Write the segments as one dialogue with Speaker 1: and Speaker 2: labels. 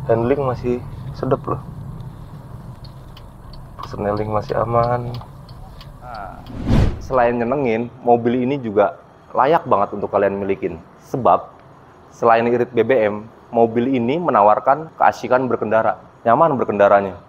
Speaker 1: Handling masih sedap loh, persneling masih aman. Selain nyenengin, mobil ini juga layak banget untuk kalian milikin. Sebab selain irit BBM, mobil ini menawarkan keasikan berkendara, nyaman berkendaranya.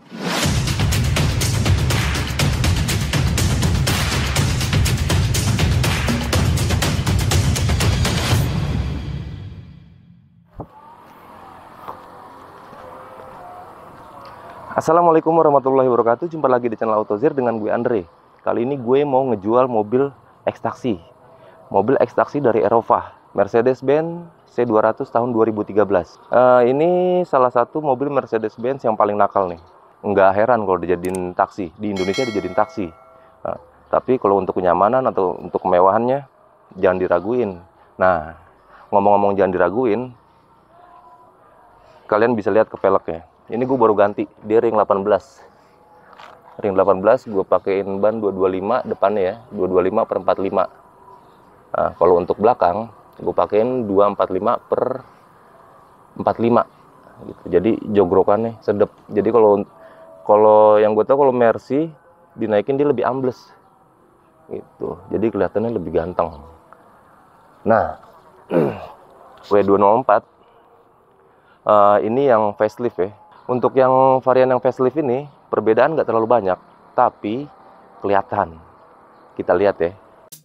Speaker 1: Assalamualaikum warahmatullahi wabarakatuh. Jumpa lagi di channel AutoZir dengan gue Andre. Kali ini gue mau ngejual mobil X-Taxi. Mobil X-Taxi dari Eropa, Mercedes-Benz C200 tahun 2013. Ini salah satu mobil Mercedes-Benz yang paling nakal nih. Nggak heran kalau dijadiin taksi. Di Indonesia dijadiin taksi. Tapi kalau untuk kenyamanan atau untuk kemewahannya, jangan diraguin. Nah, ngomong-ngomong jangan diraguin, kalian bisa lihat ke velgnya. Ini gue baru ganti, dia ring 18. Ring 18 gue pakein ban 225 depannya ya, 225 per 45. Nah, kalau untuk belakang gue pakein 245 per 45 gitu. Jadi jogrokannya sedep. Jadi kalau yang gue tahu kalau Mercy dinaikin dia lebih ambles gitu. Jadi kelihatannya lebih ganteng. Nah, W204 ini yang facelift ya. Untuk yang varian yang facelift ini, perbedaan nggak terlalu banyak, tapi kelihatan. Kita lihat ya.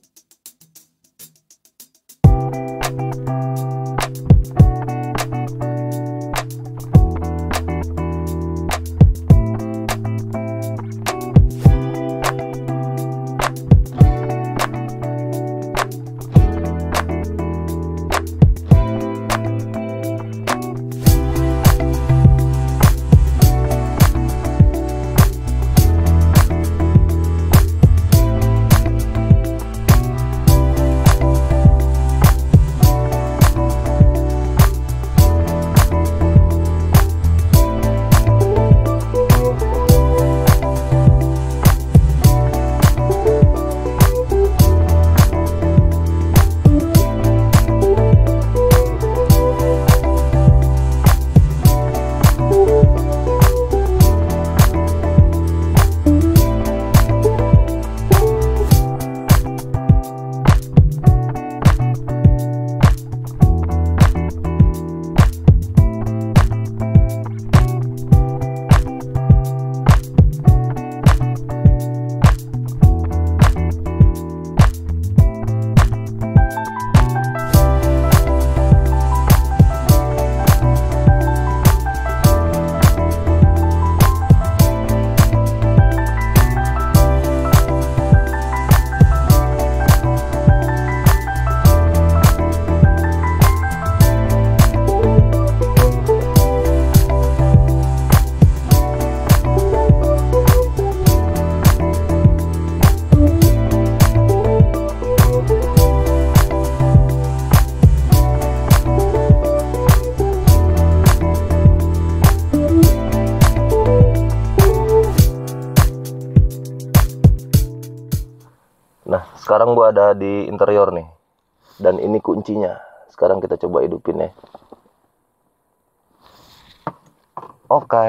Speaker 1: Nah, sekarang gua ada di interior nih. Dan ini kuncinya. Sekarang kita coba hidupin ya. Oke.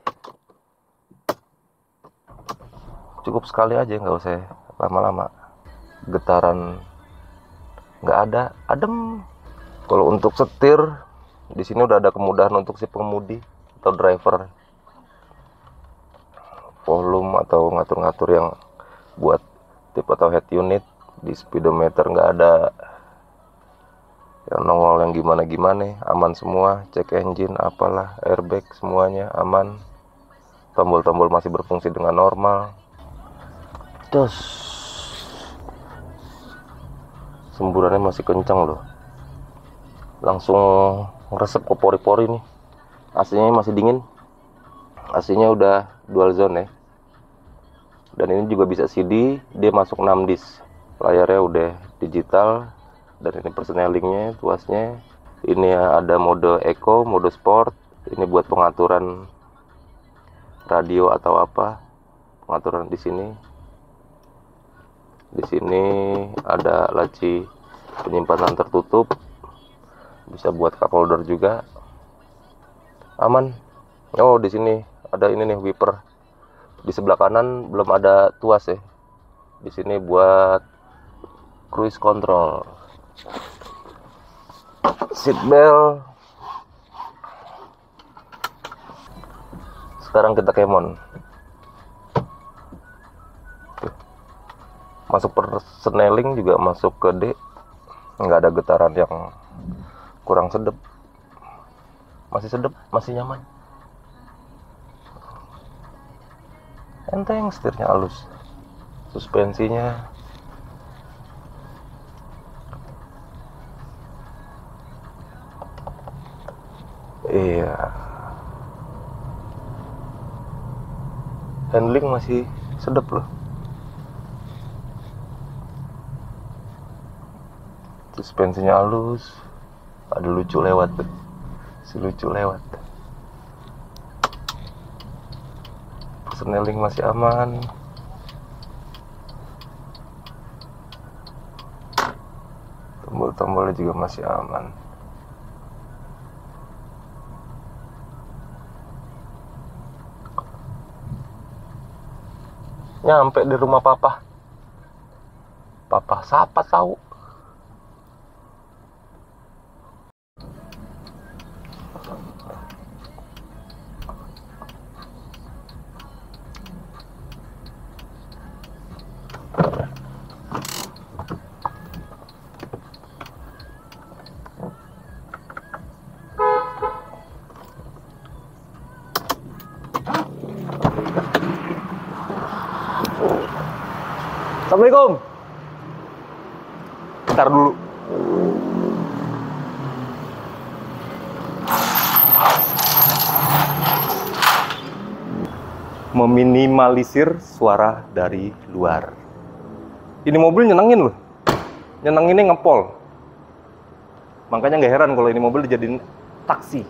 Speaker 1: Cukup sekali aja, nggak usah lama-lama. Getaran nggak ada, adem. Kalau untuk setir, di sini udah ada kemudahan untuk si pengemudi atau driver. Volume atau ngatur-ngatur yang buat tip atau head unit. Di speedometer nggak ada yang nongol yang gimana-gimana, aman semua. Cek engine apalah, airbag semuanya aman. Tombol-tombol masih berfungsi dengan normal. Terus semburannya masih kencang loh, langsung ngeresep ke pori-pori nih. AC-nya masih dingin, AC-nya udah dual zone ya. Dan ini juga bisa CD, dia masuk 6 disk. Layarnya udah digital. Dan ini persnelingnya, tuasnya. Ini ada mode eco, mode sport. Ini buat pengaturan radio atau apa. Pengaturan di sini. Di sini ada laci penyimpanan tertutup. Bisa buat cup holder juga. Aman. Oh, di sini ada ini nih, wiper. Di sebelah kanan belum ada tuas ya. Di sini buat cruise control. Seat belt. Sekarang kita kemon. Masuk persneling juga masuk ke D. Nggak ada getaran yang kurang sedep. Masih sedep, masih nyaman. Enteng, setirnya halus. Suspensinya iya. Handling masih sedep loh. Suspensinya halus. Ada lucu lewat tuh. Si lucu lewat. Persneling masih aman. Tombol-tombolnya juga masih aman. Nyampe di rumah papa. Papa siapa tahu. Assalamualaikum. Bentar dulu. Meminimalisir suara dari luar. Ini mobil nyenengin loh. Nyenenginnya ngepol. Makanya nggak heran kalau ini mobil dijadiin taksi.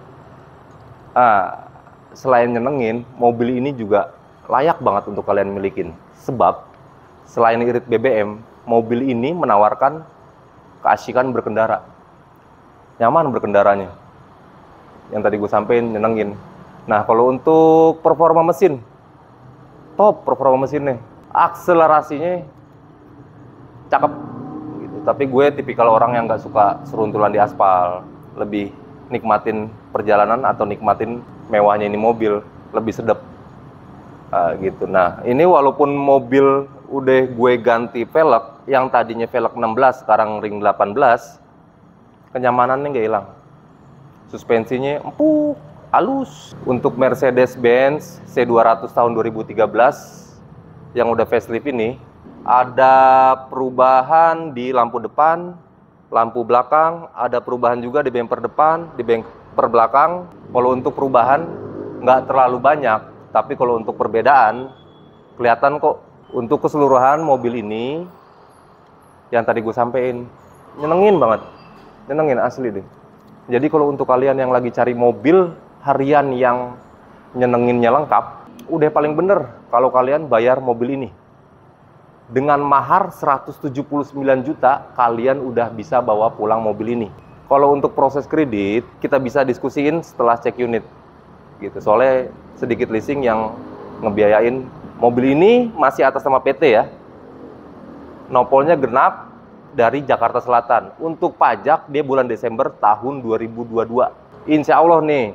Speaker 1: Selain nyenengin, mobil ini juga layak banget untuk kalian milikin. Sebab selain irit BBM, mobil ini menawarkan keasikan berkendara. Nyaman berkendaranya. Yang tadi gue sampein, nyenengin. Nah, kalau untuk performa mesin, top performa mesinnya. Akselerasinya cakep. Gitu. Tapi gue tipikal orang yang nggak suka seruntulan di aspal. Lebih nikmatin perjalanan atau nikmatin mewahnya ini mobil. Lebih sedep. Gitu. Nah, ini walaupun mobil udah gue ganti velg, yang tadinya velg 16 sekarang ring 18, kenyamanannya nggak hilang. Suspensinya empuk, halus. Untuk Mercedes-Benz C200 tahun 2013 yang udah facelift ini, ada perubahan di lampu depan, lampu belakang, ada perubahan juga di bumper depan, di bumper belakang. Kalau untuk perubahan nggak terlalu banyak, tapi kalau untuk perbedaan kelihatan kok. Untuk keseluruhan mobil ini yang tadi gue sampein, nyenengin banget, nyenengin asli deh. Jadi kalau untuk kalian yang lagi cari mobil harian yang nyenenginnya lengkap, udah paling bener kalau kalian bayar mobil ini. Dengan mahar 179 juta, kalian udah bisa bawa pulang mobil ini. Kalau untuk proses kredit, kita bisa diskusiin setelah cek unit. Gitu. Soalnya sedikit leasing yang ngebiayain. Mobil ini masih atas nama PT ya. Nopolnya genap dari Jakarta Selatan. Untuk pajak dia bulan Desember tahun 2022. Insya Allah nih,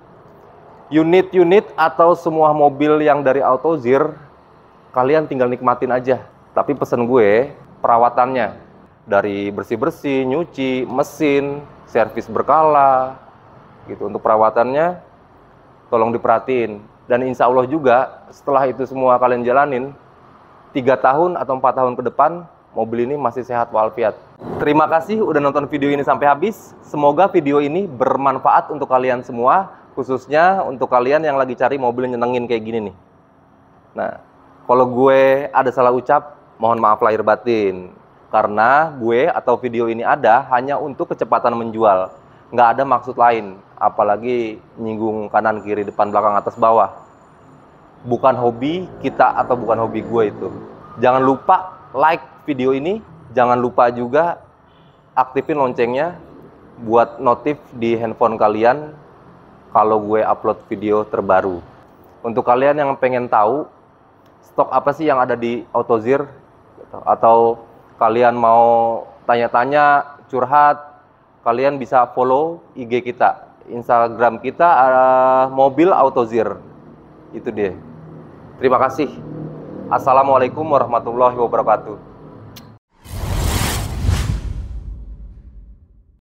Speaker 1: unit-unit atau semua mobil yang dari AutoZir, kalian tinggal nikmatin aja. Tapi pesen gue, perawatannya. Dari bersih-bersih, nyuci, mesin, servis berkala. Gitu. Untuk perawatannya, tolong diperhatiin. Dan insya Allah juga setelah itu semua kalian jalanin 3 tahun atau 4 tahun ke depan, mobil ini masih sehat walafiat. Terima kasih udah nonton video ini sampai habis. Semoga video ini bermanfaat untuk kalian semua, khususnya untuk kalian yang lagi cari mobil nyenengin kayak gini nih. Nah, kalau gue ada salah ucap, mohon maaf lahir batin. Karena gue atau video ini ada hanya untuk kecepatan menjual. Nggak ada maksud lain, apalagi nyinggung kanan, kiri, depan, belakang, atas, bawah. Bukan hobi kita atau bukan hobi gue itu. Jangan lupa like video ini, jangan lupa juga aktifin loncengnya buat notif di handphone kalian kalau gue upload video terbaru. Untuk kalian yang pengen tahu stok apa sih yang ada di AutoZear, atau kalian mau tanya-tanya, curhat, kalian bisa follow IG kita, Instagram kita, mobil AutoZear. Itu dia. Terima kasih. Assalamualaikum warahmatullahi wabarakatuh.